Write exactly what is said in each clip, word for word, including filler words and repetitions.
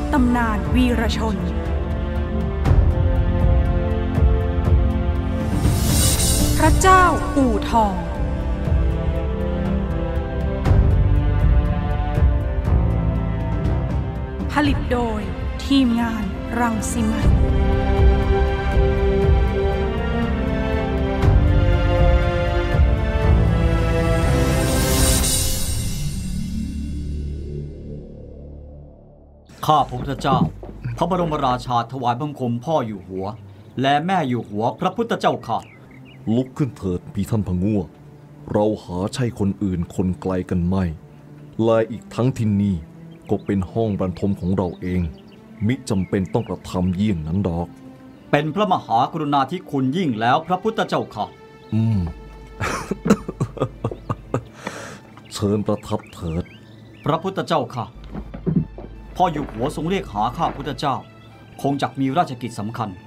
ตำนานวีรชนพระเจ้าอู่ทองผลิตโดยทีมงานรังสิมันข้าพระพุทธเจ้าพระบรมราชาถวายบังคมพ่ออยู่หัวและแม่อยู่หัวพระพุทธเจ้าค่ะลุกขึ้นเถิดพี่ท่านพงัวเราหาใช่คนอื่นคนไกลกันไม่และอีกทั้งที่นี่ก็เป็นห้องบรรทมของเราเองมิจำเป็นต้องกระทำเยี่ยงนั้นดอกเป็นพระมหากรุณาธิคุณยิ่งแล้วพระพุทธเจ้าค่ะอืม เชิญประทับเถิดพระพุทธเจ้าค่ะพ่ออยู่หัวทรงเรียกหาข้าพุทธเจ้าคงจักมีราชกิจสำคัญ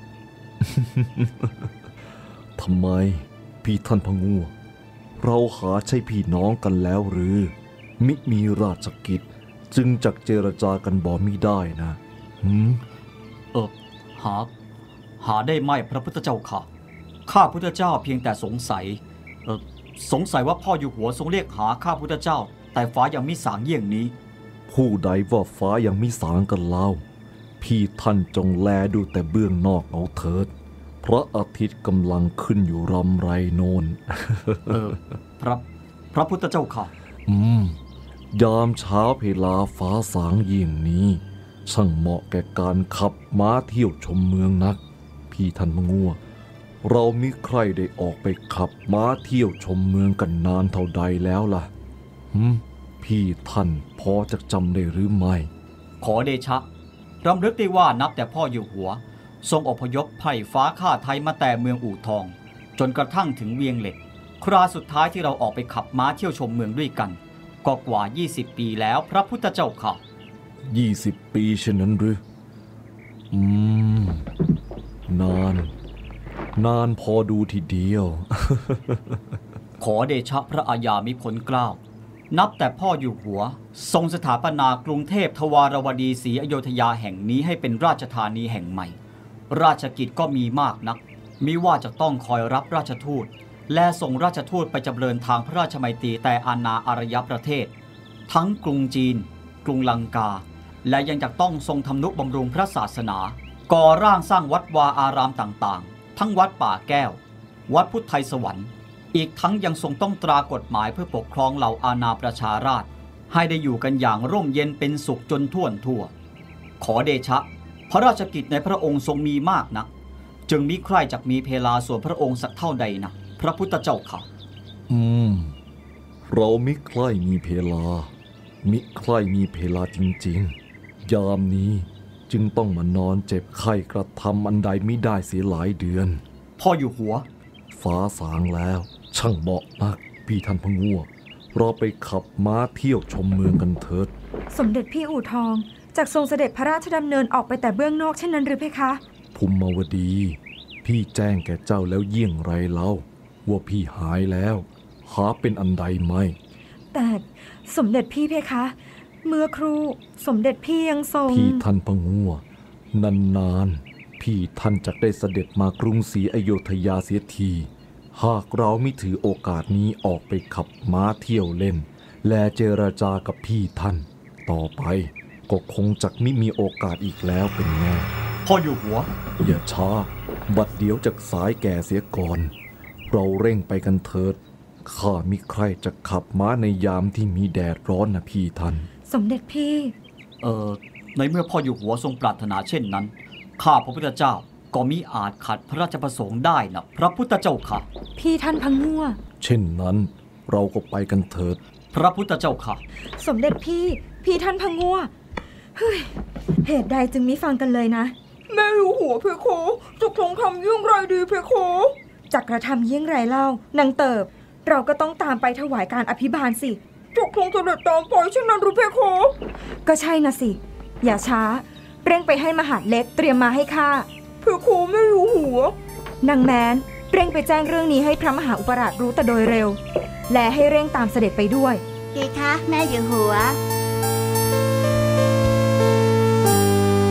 ทำไมพี่ท่านพงัวเราหาใช่พี่น้องกันแล้วหรือมิมีราชกิจจึงจักเจรจากันบ่มิได้นะหืมเออหาหาได้ไหมพระพุทธเจ้าค่ะข้าพุทธเจ้าเพียงแต่สงสัยเออสงสัยว่าพ่ออยู่หัวทรงเรียกหาข้าพุทธเจ้าแต่ฟ้ายังมิสางเยี่ยงนี้ผู้ใดว่าฟ้ายังมิสางกันเล่าพี่ท่านจงแลดูแต่เบื้องนอกเอาเถิดพระอาทิตย์กำลังขึ้นอยู่รำไรโนนเออพระพระพุทธเจ้าค่ะอืมยามเช้าเพลาฟ้าสางเยี่ยงนี้ช่างเหมาะแก่การขับม้าเที่ยวชมเมืองนักพี่ท่านพงัวเรามิใครได้ออกไปขับม้าเที่ยวชมเมืองกันนานเท่าใดแล้วล่ะหืมพี่ท่านพอจะจำได้หรือไม่ขอเดชะรำลึกได้ว่านับแต่พ่ออยู่หัวทรงอพยพไพร่ฟ้าข้าไทยมาแต่เมืองอู่ทองจนกระทั่งถึงเวียงเหล็กคราสุดท้ายที่เราออกไปขับม้าเที่ยวชมเมืองด้วยกันก็กว่ายี่สิบปีแล้วพระพุทธเจ้าค่ะยี่สิบปีเช่นนั้นหรืออืมนานนานพอดูทีเดียวขอเดชะพระอาญามิพลเกล้านับแต่พ่ออยู่หัวทรงสถาปนากรุงเทพทวารวดีศรีอโยธยาแห่งนี้ให้เป็นราชธานีแห่งใหม่ราชกิจก็มีมากนักมิว่าจะต้องคอยรับราชทูตและส่งราชทูตไปจำเริญทางพระราชมัยตรีแต่อาณาอารยประเทศทั้งกรุงจีนกรุงลังกาและยังจะต้องทรงทำนุบำรุงพระศาสนาก่อร่างสร้างวัดวาอารามต่างๆทั้งวัดป่าแก้ววัดพุทธไทยสวรรค์อีกทั้งยังทรงต้องตรากฎหมายเพื่อปกครองเหล่าอาณาประชาราษฎร์ให้ได้อยู่กันอย่างร่มเย็นเป็นสุขจนทั่วทั่วขอเดชะพระราชกิจในพระองค์ทรงมีมากนักจึงมิใครจักมีเพลาส่วนพระองค์สักเท่าใดนะพระพุทธเจ้าค่ะอืมเรามิใครมีเพลามิใครมีเพลาจริงๆยามนี้จึงต้องมานอนเจ็บไข้กระทำอันใดมิได้เสียหลายเดือนพ่ออยู่หัวฟ้าสางแล้วช่างเหมาะนักพี่ท่านพงัวเราไปขับม้าเที่ยวชมเมืองกันเถิดสมเด็จพี่อู่ทองจากทรงเสด็จพระราชดำเนินออกไปแต่เบื้องนอกเช่นนั้นหรือเพคะภูมิมาวดีพี่แจ้งแก่เจ้าแล้วเยี่ยงไรเล่าว่าพี่หายแล้วหาเป็นอันใดไหมแต่สมเด็จพี่เพคะเมื่อครูสมเด็จพี่ยังทรงพี่ท่านพงัวนานๆพี่ท่านจะได้เสด็จมากรุงศรีอโยธยาเสียทีหากเราไม่ถือโอกาสนี้ออกไปขับม้าเที่ยวเล่นและเจรจากับพี่ท่านต่อไปก็คงจักไม่มีโอกาสอีกแล้วเป็นแน่พ่ออยู่หัวอย่าช้าบัดเดี๋ยวจะสายแก่เสียก่อนเราเร่งไปกันเถิดข้ามิใครจะขับม้าในยามที่มีแดดร้อนนะพี่ท่านสมเด็จพี่เอ่อในเมื่อพ่ออยู่หัวทรงปรารถนาเช่นนั้นข้าพระพุทธเจ้าก็มิอาจขัดพระราชประสงค์ได้นะพระพุทธเจ้าค่ะพี่ท่านพงัวเช่นนั้นเราก็ไปกันเถิดพระพุทธเจ้าค่ะสมเด็จพี่พี่ท่านพงัวเฮ้ยเหตุใดจึงมิฟังกันเลยนะแม่อยู่หัวเพคะจะคงทำยิ่งไรดีเพคะจักกระทำยิ่งไรเล่านางเติบเราก็ต้องตามไปถวายการอภิบาลสิจะคงเสด็จตามไปเช่นนั้นหรือเพคะก็ใช่นะสิอย่าช้าเร่งไปให้มหาดเล็กเตรียมมาให้ข้าเพคะไม่อยู่หัวนางแม้นเร่งไปแจ้งเรื่องนี้ให้พระมหาอุปราชรู้แต่โดยเร็วและให้เร่งตามเสด็จไปด้วยดีคะแม่อยู่หัว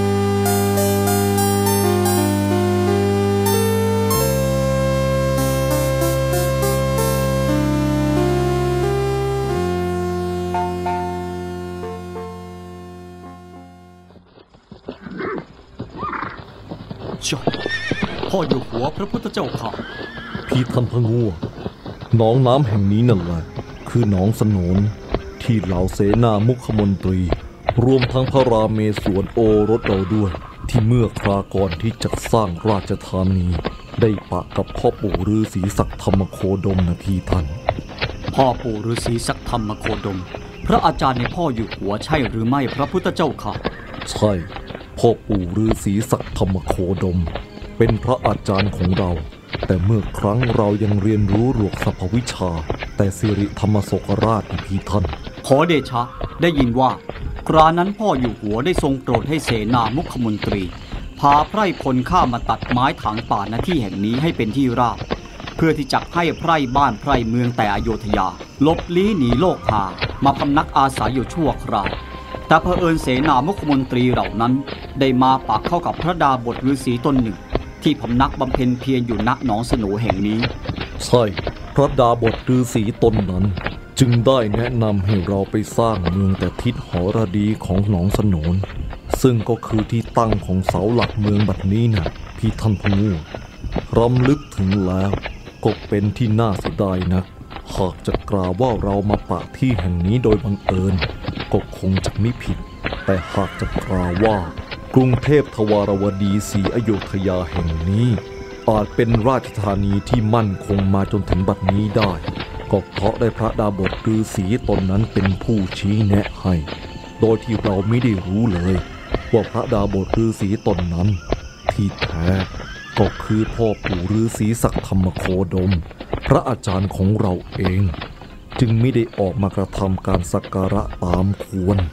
จ้าพ่ออยู่หัวพระพุทธเจ้าค่ะพี่ท่านพะงัวหนองน้ำแห่งนี้นั่นแหละคือหนองสนนที่เหล่าเสนามุขมนตรีรวมทั้งพระราเมศวรโอรสเราด้วยที่เมื่อคราก่อนที่จะสร้างราชธานีได้ปะกับพ่อปู่ฤาษีศักดิ์ธรรมโคดมนะพี่ท่านพ่อปู่ฤาษีศักดิ์ธรรมโคดมพระอาจารย์ในพ่ออยู่หัวใช่หรือไม่พระพุทธเจ้าค่ะใช่พ่อปู่ฤาษีศักดิ์ธรรมโคดมเป็นพระอาจารย์ของเราแต่เมื่อครั้งเรายังเรียนรู้หลวกสรรพวิชาแต่สิริธรรมโศกราชพี่ท่านขอเดชะได้ยินว่ากรานั้นพ่ออยู่หัวได้ทรงโปรดให้เสนามุขมนตรีพาไพร่พลข้ามาตัดไม้ถางป่าณที่แห่งนี้ให้เป็นที่ราบเพื่อที่จะให้ไพร่บ้านไพร่เมืองแต่อโยธยาลบลี้หนีโลกหามาพำนักอาศัยอยู่ชั่วคราวแต่เผอิญเสนามุขมนตรีเหล่านั้นได้มาปะเข้ากับพระดาบทฤาษีตนหนึ่งที่พำนักบำเพ็ญเพียรอยู่ณหนองสโหนแห่งนี้ใช่พระดาบทฤาษีตนนั้นจึงได้แนะนำให้เราไปสร้างเมืองแต่ทิศหรดีของหนองสโหนซึ่งก็คือที่ตั้งของเสาหลักเมืองบัดนี้นะพี่ท่านพะงัวรำลึกถึงแล้วก็เป็นที่น่าเสียดายนักหากจะกล่าวว่าเรามาปะที่แห่งนี้โดยบังเอิญก็คงจะไม่ผิดแต่หากจะกล่าวว่ากรุงเทพทวารวดีศรีอโยธยาแห่งนี้อาจเป็นราชธานีที่มั่นคงมาจนถึงบัดนี้ได้ก็เพราะได้พระดาบทฤาษีตนนั้นเป็นผู้ชี้แนะให้โดยที่เราไม่ได้รู้เลยว่าพระดาบทฤาษีตนนั้นที่แท้ก็คือพ่อปู่ฤาษีศักดิ์ธรรมโคดมพระอาจารย์ของเราเองจึงไม่ได้ออกมากระทำการสักการะตามควร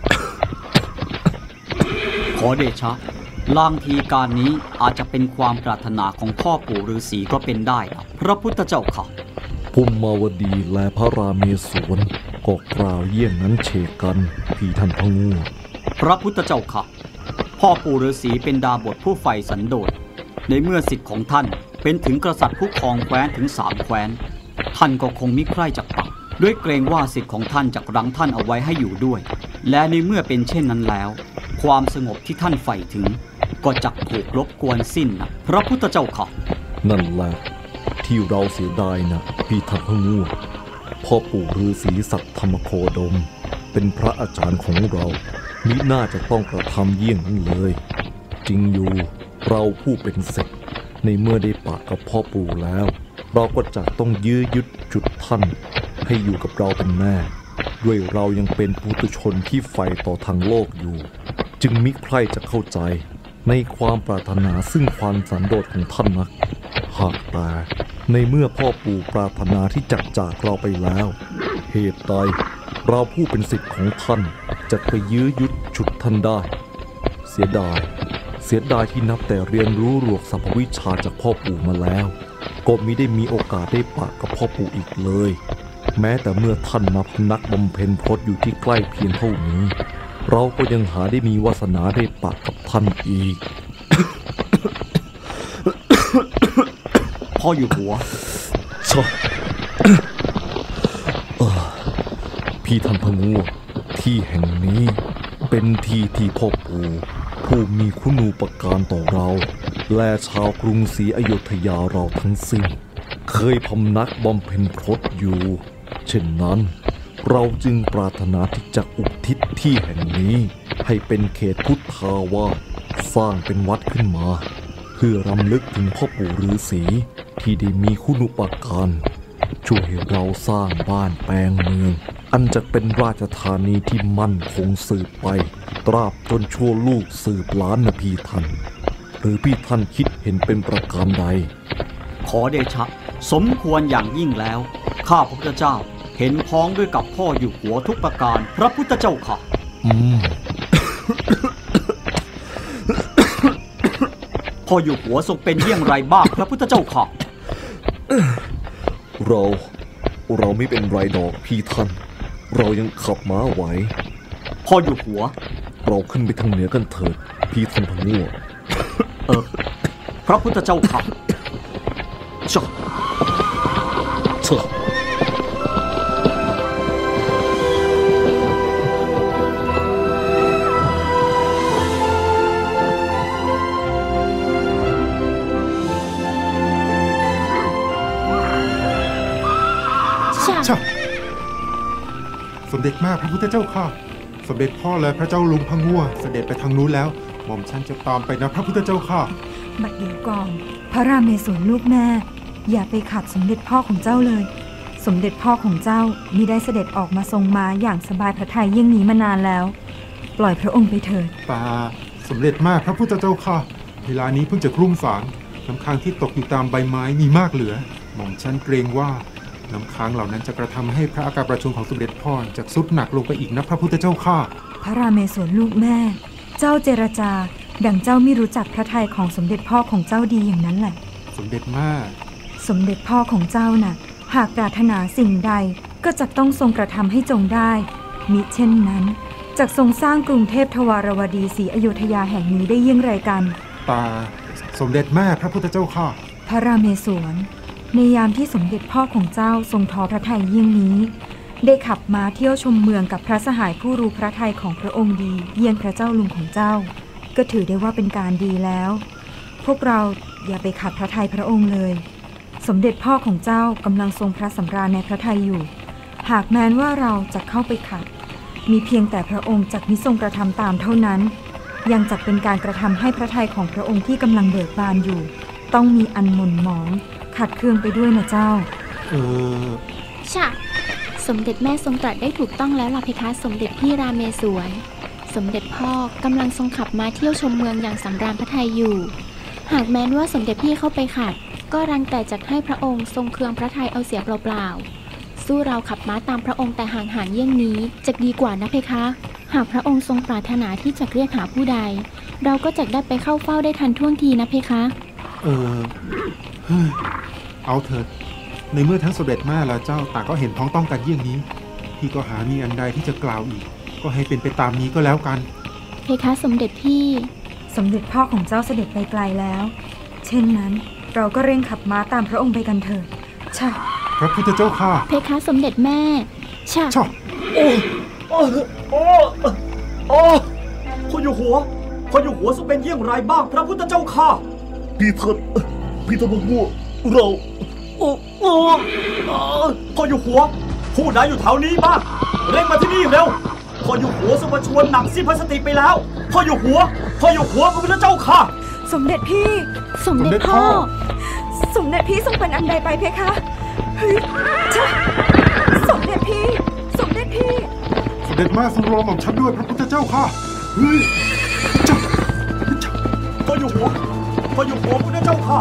ขอเดชะลางทีการนี้อาจจะเป็นความปรารถนาของพ่อปู่ฤาษีก็เป็นได้นะพระพุทธเจ้าค่ะภูมิมาวดีและพระราเมศวรก็กล่าวเยี่ยงนั้นเชกกันพี่ท่านพะงัวพระพุทธเจ้าค่ะพ่อปู่ฤาษีเป็นดาบทผู้ใฝ่สันโดษในเมื่อสิทธิ์ของท่านเป็นถึงกษัตริย์ผู้ครองแคว้นถึงสามแคว้นท่านก็คงมิใคร่จักปักด้วยเกรงว่าสิทธิ์ของท่านจะรั้งท่านเอาไว้ให้อยู่ด้วยและในเมื่อเป็นเช่นนั้นแล้วความสงบที่ท่านใฝ่ถึงก็จักถูกรบกวนสิ้นนะพระพุทธเจ้าค่ะนั่นแหละที่เราเสียดายนะพี่ท่านพะงัวพ่อปู่ฤาษีศักดิ์ธรรมโคดมเป็นพระอาจารย์ของเรามิน่าจะต้องกระทำเยี่ยงนั้นเลยจริงอยู่เราผู้เป็นศิษย์ในเมื่อได้ปะกับพ่อปู่แล้วเราก็จะต้องยื้อยุดจุดท่านให้อยู่กับเราเป็นแม่ด้วยเรายังเป็นปุถุชนที่ใฝ่ต่อทางโลกอยู่จึงมิใคร่จะเข้าใจในความปรารถนาซึ่งความสันโดษของท่านนักหากแต่ในเมื่อพ่อปู่ปรารถนาที่จะจากเราไปแล้วเหตุใดเราผู้เป็นศิษย์ของท่านจะไปยื้อยุดฉุดท่านได้เสียดายเสียดายที่นับแต่เรียนรู้หลวกสรรพวิชาจากพ่อปู่มาแล้วก็มิได้มีโอกาสได้ปะกับพ่อปู่อีกเลยแม้แต่เมื่อท่านมาพำนักบำเพ็ญพรตอยู่ที่ใกล้เพียงเท่านี้เราก็ยังหาได้มีวาสนาได้ปะกับท่านอีกพ่ออยู่หัวชอ พี่ท่านพะงัวที่แห่งนี้เป็นที่ที่พ่อปู่ผู้มีคุณูปการต่อเราและชาวกรุงศรีอโยธยาเราทั้งสิ้นเคยพำนักบำเพ็ญพรตอยู่เช่นนั้นเราจึงปรารถนาที่จะอุทิศที่แห่งนี้ให้เป็นเขตพุทธาวาสสร้างเป็นวัดขึ้นมาเพื่อรำลึกถึงพ่อปู่ฤาษีที่ได้มีคุณูปการช่วยให้เราสร้างบ้านแปลงเมืองอันจะเป็นราชธานีที่มั่นคงสืบไปตราบจนชั่วลูกสืบล้านนะพี่ท่านหรือพี่ท่านคิดเห็นเป็นประการใดขอเดชะสมควรอย่างยิ่งแล้วข้าพระพุทธเจ้าเห็นพ้องด้วยกับพ่ออยู่หัวทุกประการพระพุทธเจ้าค่ะอืมพ่ออยู่หัวทรงเป็นเยี่ยงไรบ้างพระพุทธเจ้าค่ะเราเราไม่เป็นไรดอกพี่ท่านเรายังขับม้าไหวพ่ออยู่หัวเราขึ้นไปทางเหนือกันเถิดพี่ท่านพะงัวเออพระพุทธเจ้าค่ะจ้าจ้าเด็จมากพระพุทธเจ้าค่ะสมเด็จพ่อและพระเจ้าลุงพะงั่วเสด็จไปทางนู้นแล้วหม่อมฉันจะตามไปนะพระพุทธเจ้าค่ะบัดเดี๋ยวก่อนพระรามเมศวรลูกแม่อย่าไปขัดสมเด็จพ่อของเจ้าเลยสมเด็จพ่อของเจ้ามิได้เสด็จออกมาทรงม้าอย่างสบายพระทัยยิ่งนี้มานานแล้วปล่อยพระองค์ไปเถิดตาสมเด็จมากพระพุทธเจ้าค่ะเวลานี้เพิ่งจะครุ่งสางน้ำค้างที่ตกอยู่ตามใบไม้มีมากเหลือหม่อมฉันเกรงว่าน้ำค้างเหล่านั้นจะกระทำให้พระอาการประชุมของสมเด็จพ่อจะทรุดหนักลงไปอีกนะพระพุทธเจ้าค่ะพระรามเมศวรลูกแม่เจ้าเจรจาดังเจ้าไม่รู้จักพระทัยของสมเด็จพ่อของเจ้าดีอย่างนั้นแหละสมเด็จมากสมเด็จพ่อของเจ้าน่ะหากปรารถนาสิ่งใดก็จะต้องทรงกระทำให้จงได้มิเช่นนั้นจะทรงสร้างกรุงเทพทวารวดีศรีอยุธยาแห่งนี้ได้ยิ่งไรกันตาสมเด็จแม่พระพุทธเจ้าค่ะพระรามเมศวรในยามที่สมเด็จพ่อของเจ้าทรงท้อพระทัยยิ่งนี้ได้ขับม้าเที่ยวชมเมืองกับพระสหายผู้รู้พระทัยของพระองค์ดีเยี่ยงพระเจ้าลุงของเจ้าก็ถือได้ว่าเป็นการดีแล้วพวกเราอย่าไปขัดพระทัยพระองค์เลยสมเด็จพ่อของเจ้ากำลังทรงพระสำราญในพระทัยอยู่หากแม้นว่าเราจะเข้าไปขัดมีเพียงแต่พระองค์จักมิทรงกระทำตามเท่านั้นยังจักเป็นการกระทำให้พระทัยของพระองค์ที่กำลังเบิกบานอยู่ต้องมีอันหม่นหมองขัดเคืองไปด้วยนะเจ้าเออใช่สมเด็จแม่ทรงตรัสได้ถูกต้องแล้วล่ะเพคะสมเด็จพี่รามเมศวรสมเด็จพ่อกำลังทรงขับม้าเที่ยวชมเมืองอย่างสำราญพระทัยอยู่หากแม้นว่าสมเด็จพี่เข้าไปขัดก็รังแต่จักให้พระองค์ทรงเคืองพระทัยเอาเสียเปล่าๆสู้เราขับม้าตามพระองค์แต่ห่างๆเยี่ยงนี้จะดีกว่านะเพคะหากพระองค์ทรงปรารถนาที่จะเรียกหาผู้ใดเราก็จะได้ไปเข้าเฝ้าได้ทันท่วงทีนะเพคะเออเอาเถิดในเมื่อทั้งสมเด็จแม่และเจ้าต่างก็เห็นพ้องต้องกันเยี่ยงนี้พี่ก็หามีอันใดที่จะกล่าวอีกก็ให้เป็นไปตามนี้ก็แล้วกันเพคะสมเด็จพี่สมเด็จพ่อของเจ้าเสด็จไปไกลแล้วเช่นนั้นเราก็เร่งขับม้าตามพระองค์ไปกันเถิดใช่พระพุทธเจ้าค่ะเพคะสมเด็จแม่ใช่ใช่โอ้โอ้โอ้โอ้พ่ออยู่หัวพ่ออยู่หัวจะเป็นเยี่ยงไรบ้างพระพุทธเจ้าค่ะพี่ท่านพี่ท่านพะงั่วเราโอ้โอ้พ่ออยู่หัวผู้ใดอยู่แถวนี้บ้างเร่งมาที่นี่เร็วพ่ออยู่หัวสมชวนหนักสิ้นพลาสติกไปแล้วพ่ออยู่หัวพ่ออยู่หัวพระพุทธเจ้าค่ะสมเด็จพี่สมเด็จพ่อสมเด็จพี่ทรงเป็นอันใดไปเพคะเฮ้ยใช่สมเด็จพี่สมเด็จพี่สมเด็จแม่ทรงรอหม่อมฉันด้วยพระพุทธเจ้าค่ะเฮ้ยจ้าพ่ออยู่หัวพ่ออยู่หัวพระพุทธเจ้าค่ะ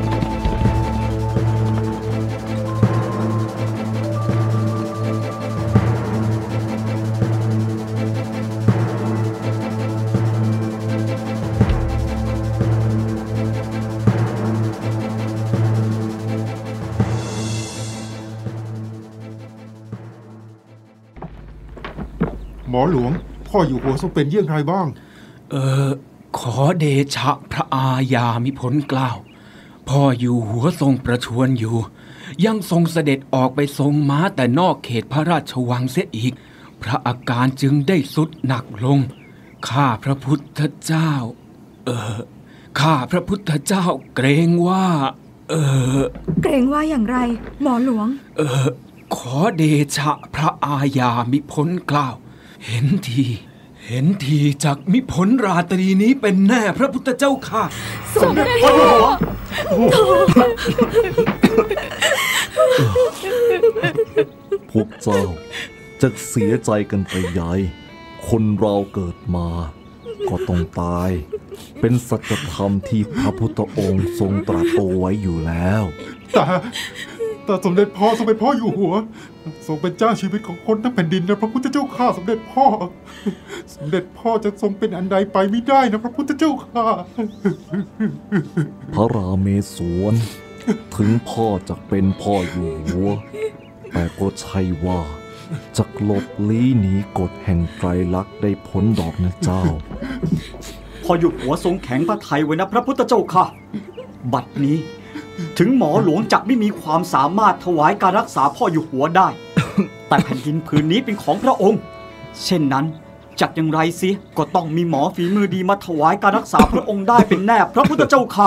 หมอหลวงพ่ออยู่หัวทรงเป็นเยี่ยงไรบ้างเออขอเดชะพระอาญามิพ้นเกล้าพ่ออยู่หัวทรงประชวรอยู่ยังทรงเสด็จออกไปทรงม้าแต่นอกเขตพระราชวังเสียอีกพระอาการจึงได้ทรุดหนักลงข้าพระพุทธเจ้าเออข้าพระพุทธเจ้าเกรงว่าเออเกรงว่าอย่างไรหมอหลวงเออขอเดชะพระอาญามิพ้นเกล้าเห็นทีเห็นทีจากมิพ้นราตรีนี้เป็นแน่พระพุทธเจ้าค่ะสมเด็จพ่อพวกเจ้าจะเสียใจกันไปใหญ่คนเราเกิดมาก็ต้องตายเป็นสัจธรรมที่พระพุทธองค์ทรงตรัสเอาไว้อยู่แล้วแต่แต่สมเด็จพ่อสมเด็จพ่ออยู่หัวทรงเป็นเจ้าชีวิตของคนทั้งแผ่นดินนะพระพุทธเจ้าข้าสมเด็จพ่อสมเด็จพ่อจะทรงเป็นอันใดไปไม่ได้นะพระพุทธเจ้าข้าพระรามเมศวรถึงพ่อจะเป็นพ่ออยู่หัวแต่ก็ใช่ว่าจะหลบลี้หนีกฎแห่งไตรลักษณ์ได้พ้นดอกนะเจ้าพ่ออยู่หัวทรงแข็งพระทัยไว้นะพระพุทธเจ้าค่ะบัดนี้ถึงหมอหลวงจักไม่มีความสามารถถวายการรักษาพ่ออยู่หัวได้ แต่แผ่นดินผืนนี้เป็นของพระองค์เช่นนั้นจักอย่างไรสิก็ต้องมีหมอฝีมือดีมาถวายการรักษาพระองค์ได้เป็นแน่พระพุทธเจ้าค่ะ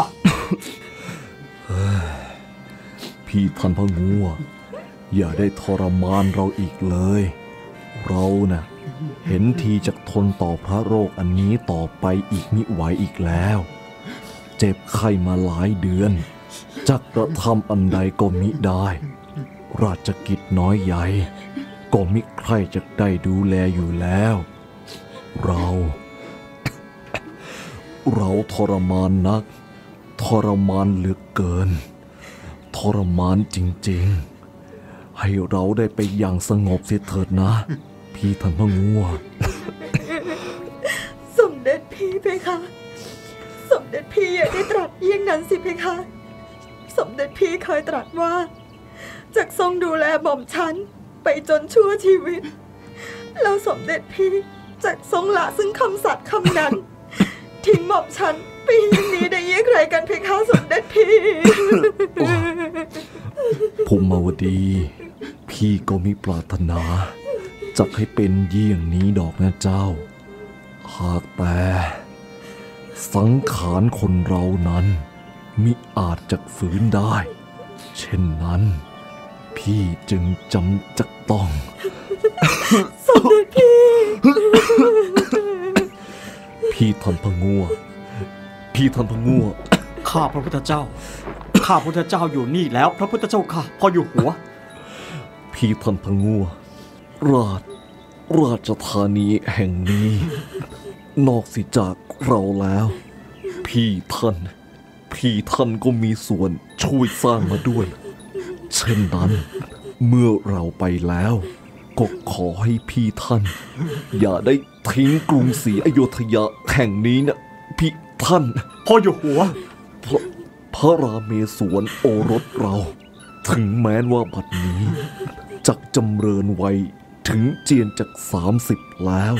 พี่ท่านพะงั่วอย่าได้ทรมานเราอีกเลยเราน่ะเห็นทีจะทนต่อพระโรคอันนี้ต่อไปอีกมิไหวอีกแล้วเจ็บไข้มาหลายเดือนจักกระทำอันใดก็มิได้ราชกิจน้อยใหญ่ก็มิใครจะได้ดูแลอยู่แล้วเราเราทรมานนักทรมานเหลือเกินทรมานจริงๆให้เราได้ไปอย่างสงบเสียเถิดนะพี่ท่านพระงัวสมเด็จพี่เพคะสมเด็จพี่อย่าได้ตรัสเยี่ยงนั้นสิเพคะสมเด็จพี่เคยตรัสว่าจะทรงดูแลหม่อมฉันไปจนชั่วชีวิตแล้วสมเด็จพี่จะทรงละซึ่งคำสัตย์คำนั้นทิ้งหม่อมฉันไปอย่างนี้ได้ยังไงกันเพคะสมเด็จพี่ภูมิมาวดีพี่ก็มิปรารถนาจะให้เป็นเยี่ยงนี้ดอกนะเจ้าหากแต่สังขารคนเรานั้นมิอาจจะฝืนได้เช่นนั้นพี่จึงจำจะต้องสมเด็จพี่พี่ท่านพะงัวพี่ท่านพะงัวข้าพระพุทธเจ้าข้าพระพุทธเจ้าอยู่นี่แล้วพระพุทธเจ้าค่ะพออยู่หัวพี่ท่านพะงัวราชราชธานีแห่งนี้นอกสิจากเราแล้วพี่ท่านพี่ท่านก็มีส่วนช่วยสร้างมาด้วยเช่นนั้นเมื่อเราไปแล้วก็ขอให้พี่ท่านอย่าได้ทิ้งกรุงศรีอยุธยาแห่งนี้นะพี่ท่านพ่ออยู่หัวพระพระราเมศวรโอรสเราถึงแม้ว่าบัดนี้จักจำเริญวัยถึงเจียนจากสามสิบแล้ว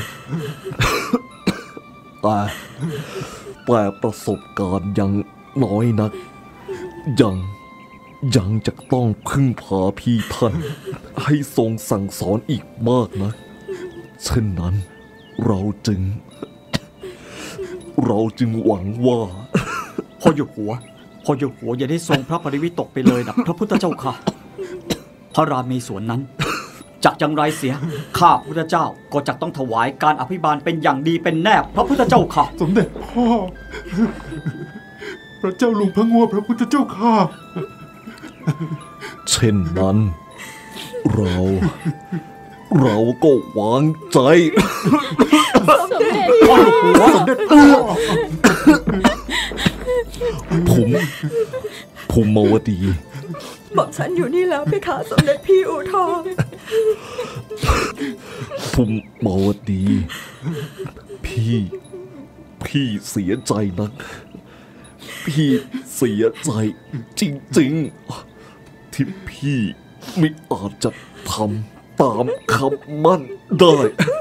แต่แต่ประสบการณ์ยังน้อยนักยังยังจะต้องพึ่งพาพี่ท่านให้ทรงสั่งสอนอีกมากนะเช่นนั้นเราจึงเราจึงหวังว่าพ่ออยู่หัวพ่ออยู่หัวอย่าได้ทรงพระปริวิตกไปเลยนะพระพุทธเจ้าค่ะพระราเมศวรนั้นจักอย่างไรเสียข้าพุทธเจ้าก็จักต้องถวายการอภิบาลเป็นอย่างดีเป็นแน่พระพุทธเจ้าค่ะสมเด็จพ่อพระเจ้าลุงพระงัวพระพุทธเจ้าค่ะเช่นนั้นเราเราก็วางใจสมเด็จพ่อสมเด็จพ่อผมผมมาวดีบอกฉันอยู่นี่แล้วเพคะสมเด็จพี่อู่ทองผมมาวดีพี่พี่เสียใจนักพี่เสียใจจริงๆที่พี่ไม่อาจจะทำตามคำมั่นได้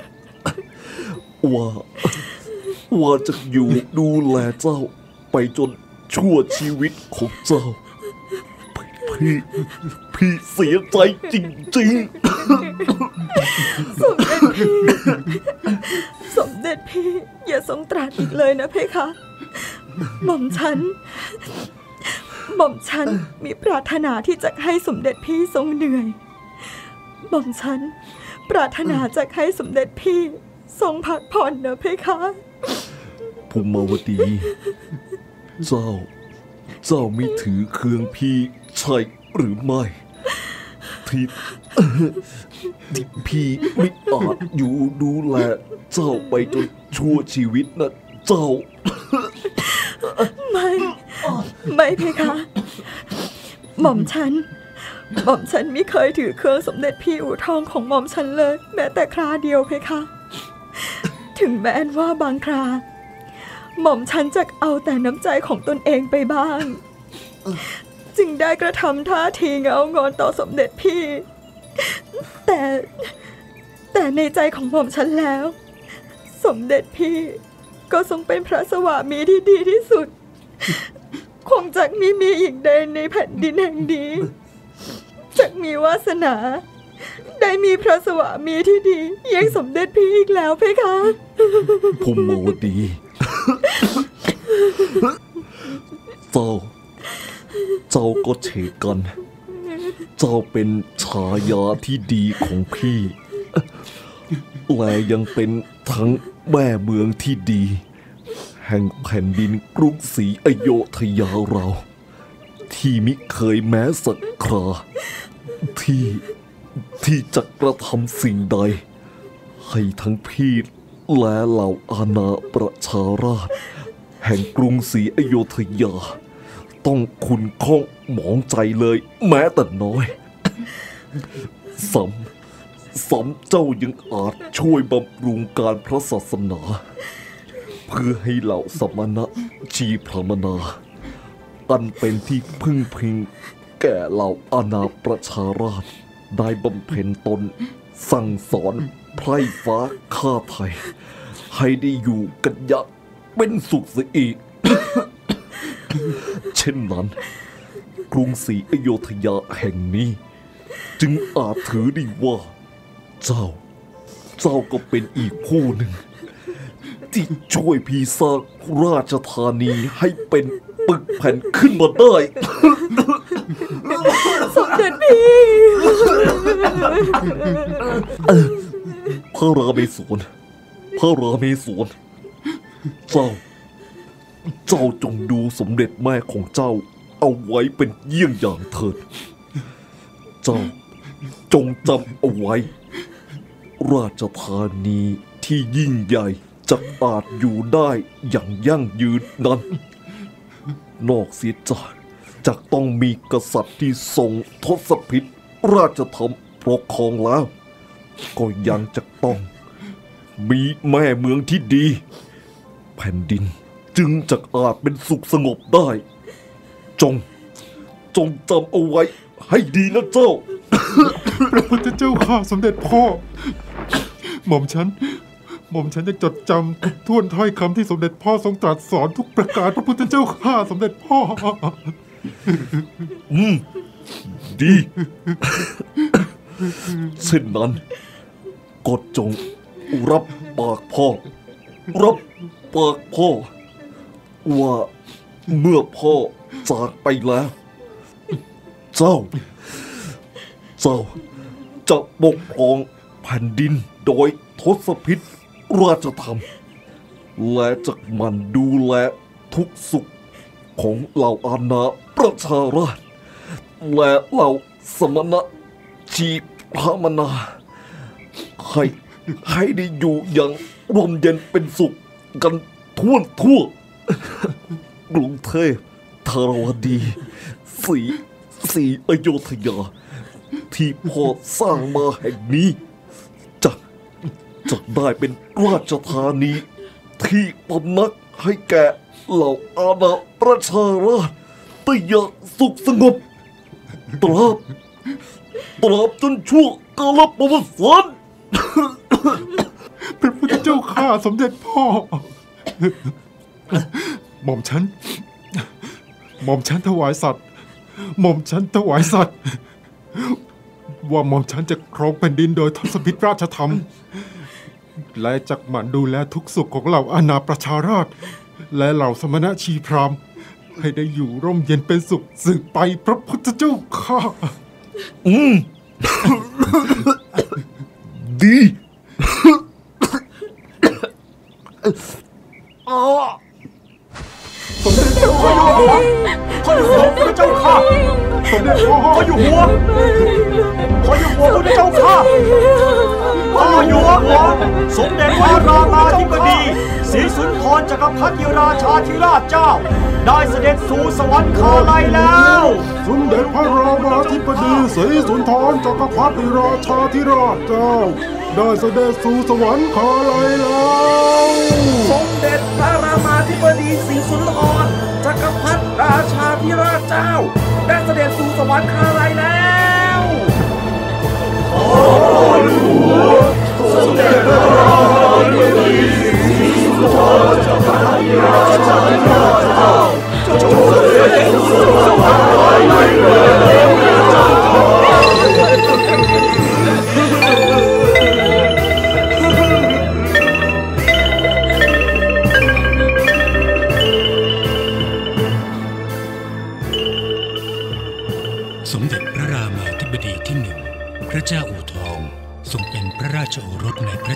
ว่าว่าจะอยู่ดูแลเจ้าไปจนชั่วชีวิตของเจ้าพี่พี่เสียใจจริงๆสมเด็จพี่สมเด็จพี่อย่าทรงตรัสอีกเลยนะเพคะหม่อมฉันหม่อมฉันมีปรารถนาที่จะให้สมเด็จพี่ทรงเหนื่อยหม่อมฉันปรารถนาจะให้สมเด็จพี่ทรงพักผ่อนนะเพคะภูมิมาวดีเจ้าเจ้าไม่ถือเครื่องพี่ใช่หรือไม่ที่ที่พี่ไม่อาจอยู่ดูแลเจ้าไปจนชั่วชีวิตนะเจ้าไม่ไม่เพคะหม่อมฉันหม่อมฉันไม่เคยถือเครื่องสมเด็จพี่อู่ทองของหม่อมฉันเลยแม้แต่คราเดียวเพคะถึงแม้ว่าบางคราหม่อมฉันจะเอาแต่น้ำใจของตนเองไปบ้างจึงได้กระทำท่าทีเงางอนต่อสมเด็จพี่แต่แต่ในใจของหม่อมฉันแล้วสมเด็จพี่ก็ทรงเป็นพระสวามีที่ดีที่สุดคงจักมีมีอีกใดในแผ่นดินแห่งนี้จักมีวาสนาได้มีพระสวามีที่ดียังสมเด็จพี่อีกแล้วเพคะภูมิมาวดีเจ้าเจ้าก็เฉกกันเจ้าเป็นฉายาที่ดีของพี่และยังเป็นทั้งแม่เมืองที่ดีแห่งแผ่นดินกรุงศรีอโยธยาเราที่มิเคยแม้สักคราที่ที่จะกระทำสิ่งใดให้ทั้งพี่และเหล่าอาณาประชาราษฎร์แห่งกรุงศรีอโยธยาต้องขุ่นข้องหมองใจเลยแม้แต่น้อยซ้ำซ้ำเจ้ายังอาจช่วยบำรุงการพระศาสนาเพื่อให้เหล่าสมณะชีพรามนาอันเป็นที่พึ่งพิงแก่เหล่าอาณาประชาราษฎร์ได้บำเพ็ญตนสั่งสอนไพร่ฟ้าข้าไทยให้ได้อยู่กันอย่างเป็นสุขเสียอีก เช่นนั้นกรุงศรีอโยธยาแห่งนี้จึงอาจถือได้ว่าเจ้าเจ้าก็เป็นอีกผู้หนึ่งที่ช่วยพี่สร้างราชธานีให้เป็นปึกแผ่นขึ้นมาได้สมเด็จพี่พระราเมศวรพระราเมศวรเจ้าเจ้าจงดูสมเด็จแม่ของเจ้าเอาไว้เป็นเยี่ยงอย่างเถิดเจ้าจงจำเอาไว้ราชธานีที่ยิ่งใหญ่จะอาจอยู่ได้อย่างยั่งยืนนั้นนอกเสียจากจะต้องมีกษัตริย์ที่ทรงทศพิธราชธรรมปกครองแล้วก็ยังจะต้องมีแม่เมืองที่ดีแผ่นดินจึงจะอาจเป็นสุขสงบได้จงจงจำเอาไว้ให้ดีนะเจ้าพระพุทธเจ้าข้าสมเด็จพ่อหม่อมฉันหม่อมฉันจะจดจำทุกท่วนถ้อยคำที่สมเด็จพ่อทรงตรัสสอนทุกประการพระพุทธเจ้าข้าสมเด็จพ่ออืมดีเช่นนั้นก็จงรับปากพ่อรับปากพ่อว่าเมื่อพ่อจากไปแล้วเจ้าเจ้าจะปกครองแผ่นดินโดยทศพิธราชธรรมและจะหมั่นดูแลทุกสุขของเหล่าอาณาประชาราษฎร์และเหล่าสมณะชีพรามนาให้ให้ได้อยู่อย่างร่มเย็นเป็นสุขกันทั่วทั่วกรุงเทพธารวดีศรีศรีอโยธยาที่พ่อสร้างมาแห่งนี้จะจะได้เป็นราชธานีที่พำนักให้แก่เหล่าอาณาประชาราษฎร์ได้อย่างสุขสงบตราบตราบจนชั่วกาลประวัติศาสตร์พระพุทธเจ้าข้าสมเด็จพ่อหม่อมฉันหม่อมฉันถวายสัตย์หม่อมฉันถวายสัตย์ว่าหม่อมฉันจะครองแผ่นดินโดยทศพิธราชธรรมและจักหมั่นดูแลทุกสุขของเหล่าอาณาประชาราษฎร์และเหล่าสมณะชีพราหมณ์ให้ได้อยู่ร่มเย็นเป็นสุขสืบไปพระพุทธเจ้าข้าอืม ดีอ๋อสมเด็จเจ้าข้าขออยู่หัวพระเจ้าข้าสมเด็จพ่อขออยู่หัวขออยู่หัวพระเจ้าข้าขออยู่หัวสมเด็จพระรามาธิบดีศรีสุนทรจักรพรรดิราชาธิราชเจ้าได้เสด็จสู่สวรรคาลัยแล้วสมเด็จพระรามาธิบดีศรีสุนทรจักรพรรดิราชาธิราชเจ้าได้เสด็จสู่สวรรคาลัยแล้วสมเด็จพระรามาธิบดีศรีสุนทรจักรพรรดิราชาธิราชเจ้าได้เสด็จสู่สวรรคาลัยแล้วขอหลวงสมเด็จพระรามาธิบดีศรีสุนทรจักรพรรดิราชาธิราชเจ้าจงเสด็จสู่สวรรคาลัยแล้วสมเด็จ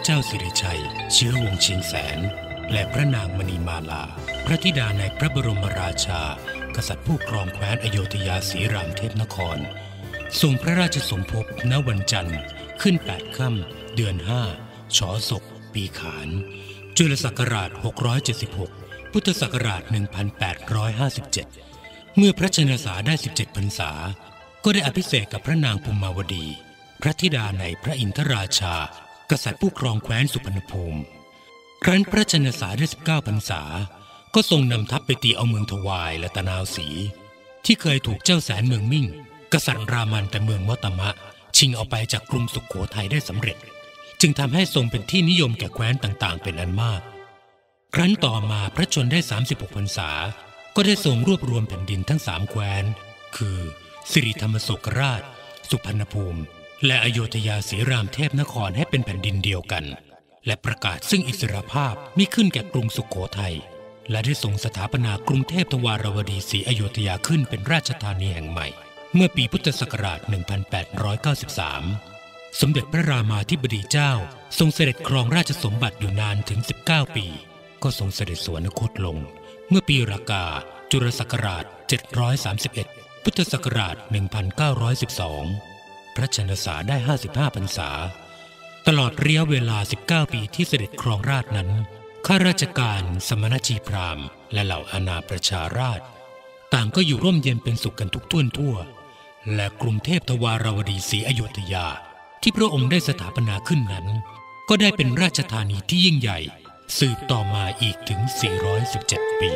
เจ้าสิริชัยเชื้อวงศ์เชียงแสนและพระนางมณีมาลาพระธิดาในพระบรมราชากษัตริย์ผู้ครองแคว้นอโยธยาศรีรามเทพนครทรงพระราชสมภพณวันจันทร์ขึ้นแปดค่ำเดือนห้าฉอศกปีขานจุลศักราชหกร้อยเจ็ดสิบหกพุทธศักราชหนึ่งพันแปดร้อยห้าสิบเจ็ดเมื่อพระชนสาได้สิบเจ็ดพรรษาก็ได้อภิเษกกับพระนางภูมาวดีพระธิดาในพระอินทราชากษัตริย์ผู้ครองแคว้นสุพรรณภูมิครั้นพระชนสาได้สิบเก้าพรรษาก็ทรงนำทัพไปตีเอาเมืองทวายและตะนาวศรีที่เคยถูกเจ้าแสนเมืองมิ่งกษัตริย์รามันแต่เมืองมอตมะชิงเอาไปจากกรุงสุโขทัยได้สำเร็จจึงทำให้ทรงเป็นที่นิยมแก่แคว้นต่างๆเป็นอันมากครั้นต่อมาพระชนได้สามสิบหกพรรษาก็ได้ทรงรวบรวมแผ่นดินทั้งสามแคว้นคือสิริธรรมโศกราชสุพรรณภูมิและอโยธยาศรีรามเทพนครให้เป็นแผ่นดินเดียวกันและประกาศซึ่งอิสรภาพมิขึ้นแก่กรุงสุโขทัยและได้ทรงสถาปนากรุงเทพทวารวดีศรีอโยธยาขึ้นเป็นราชธานีแห่งใหม่เมื่อปีพุทธศักราชหนึ่งพันแปดร้อยเก้าสิบสามสมเด็จพระรามาธิบดีเจ้าทรงเสด็จครองราชสมบัติอยู่นานถึงสิบเก้าปีก็ทรงเสด็จสวรรคตลงเมื่อปีรากาจุลศักราชเจ็ดร้อยสามสิบเอ็ดพุทธศักราชหนึ่งพันเก้าร้อยสิบสองพระชนสาได้ห้าสิบห้าพรรษาตลอดระยะเวลาสิบเก้าปีที่เสด็จครองราชนั้นข้าราชการสมณชีพราหมณ์และเหล่าอาณาประชาราษฎร์ต่างก็อยู่ร่มเย็นเป็นสุขกันทุกท่วนทั่วและกรุงเทพทวารวดีศรีอโยธยาที่พระองค์ได้สถาปนาขึ้นนั้นก็ได้เป็นราชธานีที่ยิ่งใหญ่สืบต่อมาอีกถึงสี่ร้อยสิบเจ็ดปี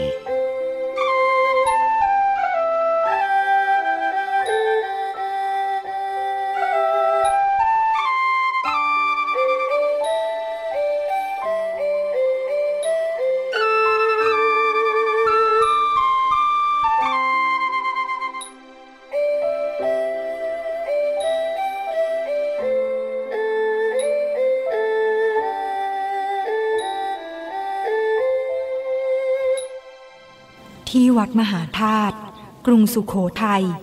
ที่วัดมหาธาตุกรุงสุโขทัย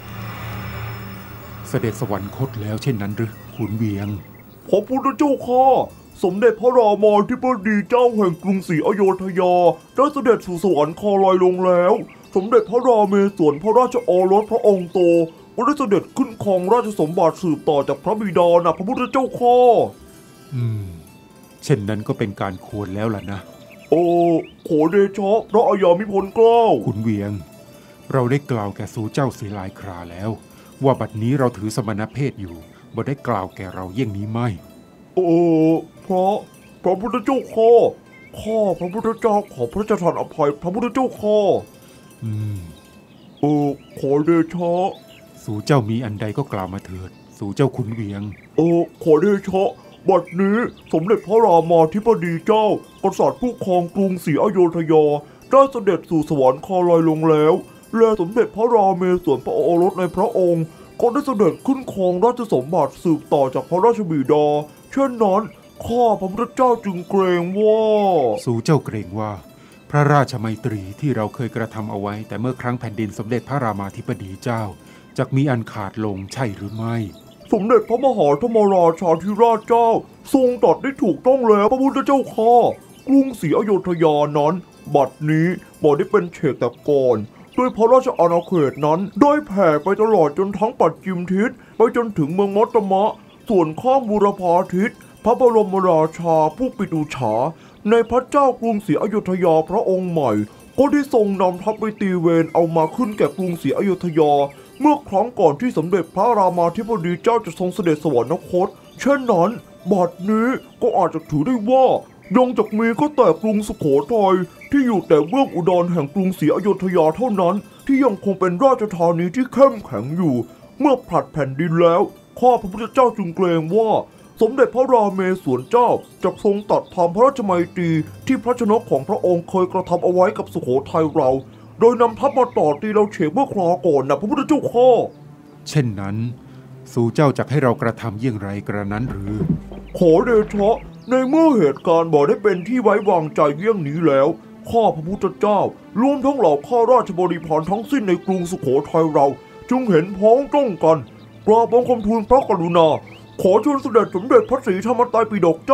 เสด็จสวรรคตแล้วเช่นนั้นหรือขุนเวียงพระพุทธเจ้าข้าสมเด็จพระรามาธิบดีเจ้าแห่งกรุงศรีอโยธยาได้เสด็จสู่สวรรคาลัยลงแล้วสมเด็จพระราเมศวรพระราชโอรสพระองค์โตก็ได้เสด็จขึ้นครองราชสมบัติสืบต่อจากพระบิดานะพระพุทธเจ้าข้าอืมเช่นนั้นก็เป็นการควรแล้วล่ะนะโอ้ขอเดชะพระอาญามิพลเกล้าขุนเวียงเราได้กล่าวแก่สู่เจ้าศิลายคราแล้วว่าบัดนี้เราถือสมณเพศอยู่บ่ได้กล่าวแก่เราเยี่ยงนี้ไม่โอ้พระพระพุทธเจ้าข้าข้าพระพุทธเจ้าขอพระราชทานอภัยพระพุทธเจ้าข้าอืมเออขอเดชะสู่เจ้ามีอันใดก็กล่าวมาเถิดสู่เจ้าขุนเวียงเออขอเดชะบัดนี้สมเด็จพระรามาธิบดีเจ้ากษัตริย์ผู้ครองกรุงศรีอโยธยาได้เสด็จสู่สวรรคาลัยลงแล้วและสมเด็จพระราเมศวรพระโอรสในพระองค์ก็ได้เสด็จขึ้นครองราชสมบัติสืบต่อจากพระราชบิดาเช่นนั้นข้าพระพุทธเจ้าจึงเกรงว่าสู่เจ้าเกรงว่าพระราชมัยตรีที่เราเคยกระทำเอาไว้แต่เมื่อครั้งแผ่นดินสมเด็จพระรามาธิบดีเจ้าจักมีอันขาดลงใช่หรือไม่สมเด็จพระมหาธรรมราชาธิราชเจ้าทรงตรัสได้ถูกต้องแล้วพระพุทธเจ้าข้ากรุงศรีอโยธยานั้นบัดนี้บ่ได้เป็นเฉกแต่ก่อนโดยพระราชอาณาเขตนั้นได้แผ่ไปตลอดจนทั้งปัจฉิมทิศไปจนถึงเมืองมอตมะส่วนข้ามบูรพาทิศพระบรมราชาผู้ปิตุฉาในพระเจ้ากรุงศรีอโยธยาพระองค์ใหม่ก็ได้ทรงนำทัพไปตีเวรเอามาขึ้นแก่กรุงศรีอโยธยาเมื่อครั้งก่อนที่สมเด็จพระรามาธิบดีเจ้าจะทรงเสด็จสวรรคตเช่นนั้นบัดนี้ก็อาจจะถือได้ว่ายังจากมีก็แต่กรุงสุโขทัยที่อยู่แต่เบื้องอุดรแห่งกรุงศรีอโยธยาเท่านั้นที่ยังคงเป็นราชธานีที่เข้มแข็งอยู่เมื่อผลัดแผ่นดินแล้วข้าพระพุทธเจ้าจึงเกรงว่าสมเด็จพระราเมศวรเจ้าจะทรงตัดทำพระราชมัยตรีที่พระชนกของพระองค์เคยกระทำเอาไว้กับสุโขทัยเราโดยนำทัพมาต่อตีเราเฉกเมื่อคราก่อนนะพระพุทธเจ้าข้าเช่นนั้นสู่เจ้าจักให้เรากระทำเยี่ยงไรกระนั้นหรือขอเดชะในเมื่อเหตุการณ์บ่ได้เป็นที่ไว้วางใจเยี่ยงนี้แล้วข้าพระพุทธเจ้ารวมทั้งเหล่าข้าราชบริพารทั้งสิ้นในกรุงสุโขทัยเราจึงเห็นพ้องต้องกันกราบบังคมทูลพระกรุณาขอเชิญเสด็จสมเด็จพระศรีธรรมไตรปิฎกเจ้า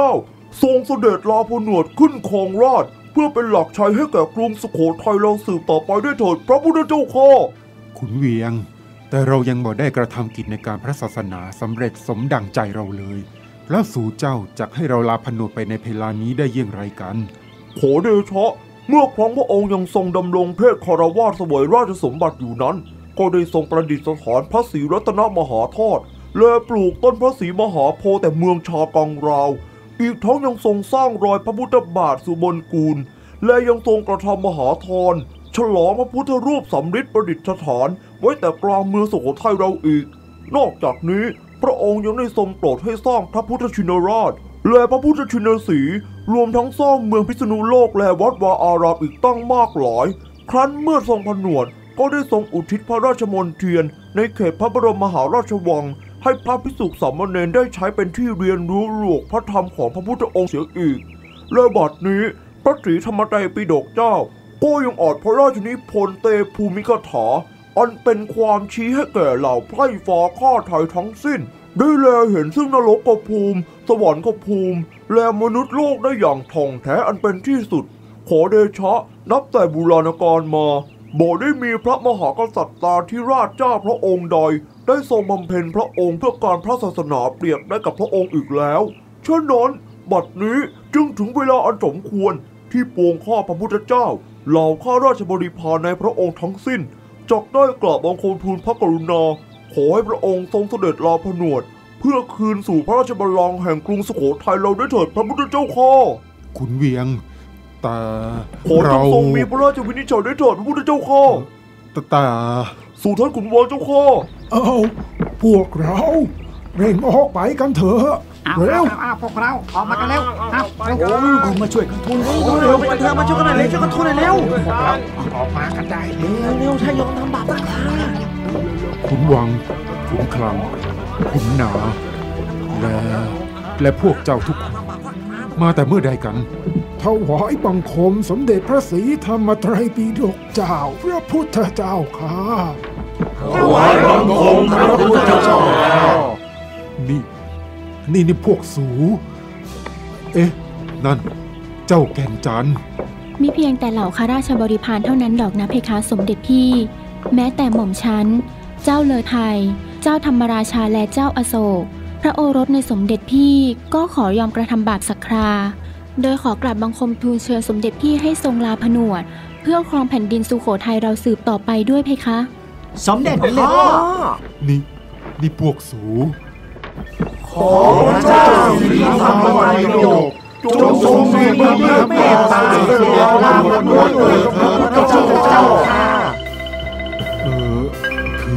ทรงเสด็จลาผนวดขึ้นครองราชย์เพื่อเป็นหลักชัยให้แก่กรุงสุโขทัยเราสืบต่อไปด้วยเถิดพระพุทธเจ้าข้าขุนเวียงแต่เรายังบ่ได้กระทำกิจในการพระศาสนาสำเร็จสมดั่งใจเราเลยแล้วสู่เจ้าจักให้เราลาผนวดไปในเวลานี้ได้เยี่ยงไรกันขอเดชะเมื่อครั้งพระองค์ยังทรงดำรงเพศคารวาสเสวยราชสมบัติอยู่นั้นก็ได้ทรงประดิษฐานพระศรีรัตนมหาธาตุและปลูกต้นพระศรีมหาโพธิ์แต่เมืองชากังราวอีกทั้งยังทรงสร้างรอยพระพุทธบาทสุบนกูลและยังทรงกระทำมหาธรฉลองพระพุทธรูปสำริดประดิษฐานไว้แต่กลางเมืองสุโขทัยเราอีกนอกจากนี้พระองค์ยังได้ทรงโปรดให้สร้างพระพุทธชินราชและพระพุทธชินสีรวมทั้งสร้างเมืองพิษณุโลกและวัดวาอารามอีกตั้งมากหลายครั้นเมื่อทรงผนวดก็ได้ทรงอุทิศพระราชมณฑีในเขตพระบรมมหาราชวังให้พระภิกษุสามเณรได้ใช้เป็นที่เรียนรู้หลวงพระธรรมของพระพุทธองค์เสียอีกและบัดนี้พระศรีธรรมไตรปิฎกเจ้าก็ยังออกพระราชนิพนธ์เตภูมิกถาอันเป็นความชี้ให้แก่เหล่าไพร่ฟ้าข้าไทยทั้งสิ้นได้แลเห็นซึ่งนรกภูมิสวรรคภูมิและมนุษย์โลกได้อย่างท่องแท้อันเป็นที่สุดขอเดชะนับแต่โบราณกาลมาบ่ได้มีพระมหากษัตริย์ตาธิราชเจ้าพระองค์ใดได้ทรงบำเพ็ญพระองค์เพื่อการพระศาสนาเปรียบได้กับพระองค์อีกแล้วฉะนั้นบัดนี้จึงถึงเวลาอันสมควรที่ปวงข้าพระพุทธเจ้าเหล่าข้าราชบริพารในพระองค์ทั้งสิ้นจักได้กราบบังคมทูลพระกรุณาขอให้พระองค์ทรงเสด็จลาผนวดเพื่อคืนสู่พระราชบัลลังก์แห่งกรุงสุโขทัยเราได้เถิดพระพุทธเจ้าข้าขุนเวียงแต่ขอจงทรงมีพระราชวินิจฉัยได้เถิดพระพุทธเจ้าข้าแต่สู่ท่านขุนวางเจ้าข้าเอาพวกเราเร่งออกไปกันเถอะเร็วพวกเราออกมากันแล้วเอาโอ้ยคุณมาช่วยกันทุนเร็วไปเถอะมาช่วยกันหน่อยเร็วช่วยกันทุนหน่อยเร็วพวกเราออกมากันได้เร็วเร็วถ้ายอมทำบาปสักครั้งขุนวังขุนคลังขุนนาและและพวกเจ้าทุกคนมาแต่เมื่อใดกันถวายบังคมสมเด็จพระศรีธรรมไตรปิฎกเจ้าพระพุทธเจ้าข้าถวายบังคมพระพุทธเจ้านี่นี่นี่พวกสูเอ๊ะนั่นเจ้าแก่นจันทร์มิเพียงแต่เหล่าข้าราชบริพารเท่านั้นดอกนะเพคะสมเด็จพี่แม้แต่หม่อมฉันเจ้าเลอไทยเจ้าธรรมราชาและเจ้าอโศกพระโอรสในสมเด็จพี่ก็ขอยอมกระทำบาปสักคราโดยขอกราบบังคมทูลเชิญสมเด็จพี่ให้ทรงลาผนวดเพื่อครองแผ่นดินสุโขทัยเราสืบต่อไปด้วยเพคะสมเด็จพ่อนี่นี่พวกสูขอพระเจ้าศรีธรรมไตรปิฎกจงทรงมีพระเมตตาเสด็จลาผนวดเถิดพระพุทธเจ้าข้าเออคือ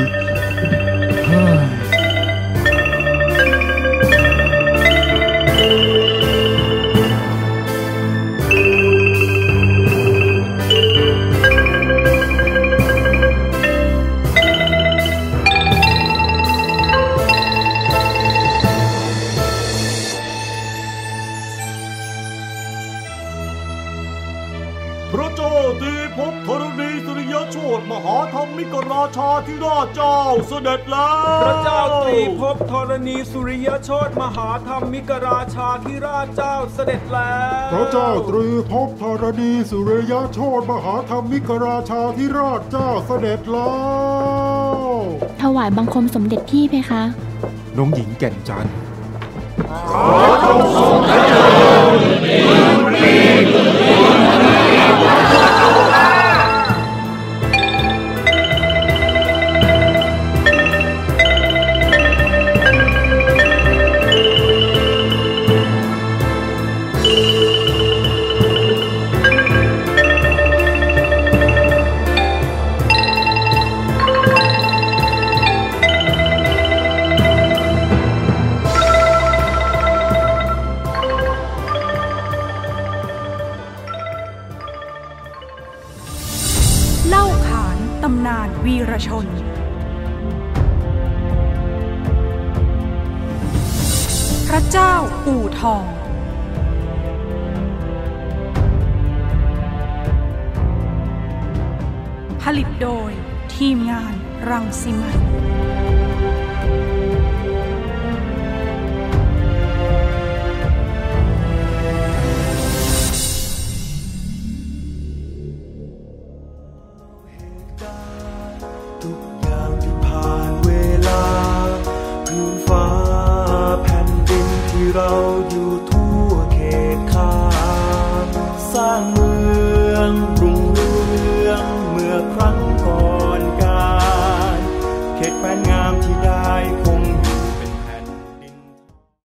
มหาธรรมิกราชาธิราชเจ้าเสด็จแล้วพระเจ้าตรีภพธรณีสุริยโชติมหาธรรมิกราชาธิราชเจ้าเสด็จแล้วพระเจ้าตรีภพธรณีสุริยโชติมหาธรรมิกราชาธิราชเจ้าเสด็จแล้วถวายบังคมสมเด็จพี่เพคะน้องหญิงแก่นจันทร์ขอจงทรงพระเจริญมีบุญมีบุญมีพระเจ้าข้าวีรชนพระเจ้าอู่ทองผลิตโดยทีมงานรังสิมันอยู่ทั่วเขตขานสร้างเมื